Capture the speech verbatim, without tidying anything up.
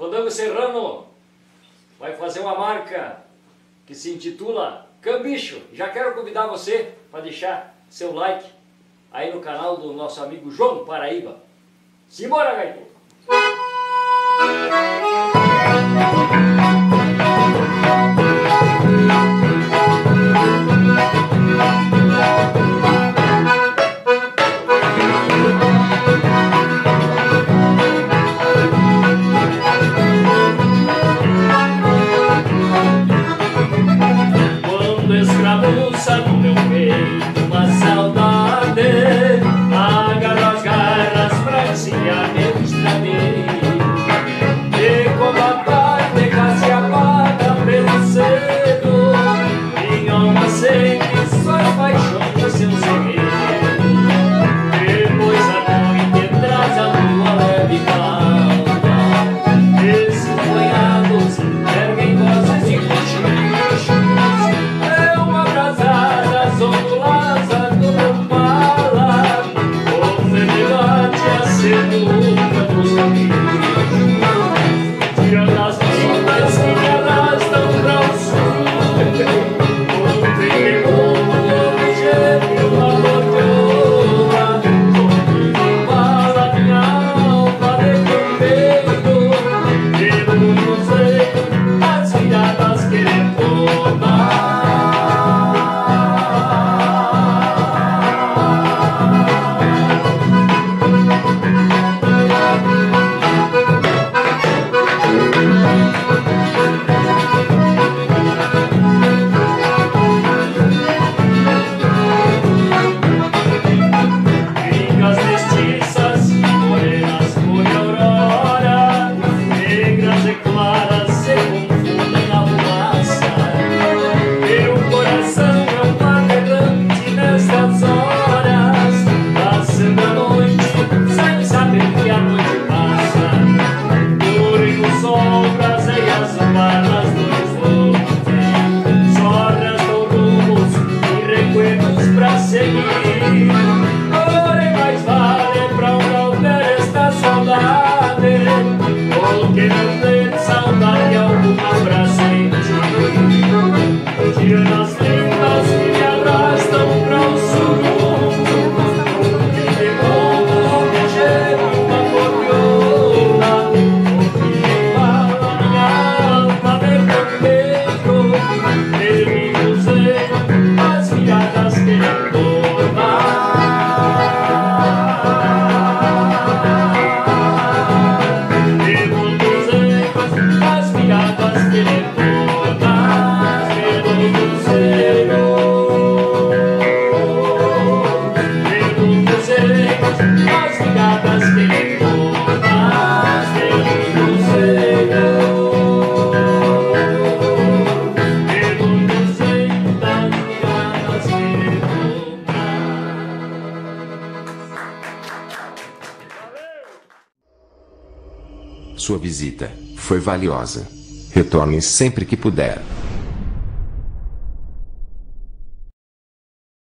Fandango Serrano vai fazer uma marca que se intitula Cambicho. Já quero convidar você para deixar seu like aí no canal do nosso amigo João Paraíba. Simbora, gaita! Quando escravuça no meu peito uma saudade, agarro as garras pra encilhar meu estradeiro. E quando a tarde quase apaga pelo cedo, minha alma sente só as paixões do seu segredo. Depois a noite traz a lua leve e calma, esses banhados erguem vozes de cochichos. Eu abrasadas onduladas do meu mala, ofegante a seduta dos caminhos. Tirando as lindas que me arrastam pra o sul, ontem pegou um objeto, uma bordoa, onde me fala minha alma de campeiro. Pelo museu, as viradas querem tomar. Amigas mestiças, morenas por aurora, negras e claras se confundem na fumaça. Meu coração é um mar errante nestas horas, passando a noite sem saber que a noite passa. Porém o sol braseia as barras do horizonte, só restam rumos e recuerdos pra seguir. Porém mais vale pra um galder esta saudade, porque não ter saudade alguma pra sentir. Tirando as lindas que me arrastam pra o sul, que devolvo um objeto, uma cordiona, onde me fala minha alma de campeiro. Ele me museu, as viradas querem tomar. Pelo museu, as viradas querem tomar. Pelo museu, pelo museu, as viradas querem tomar. Pelo museu, pelo museu, as viradas querem tomar. Sua visita foi valiosa. Retorne sempre que puder.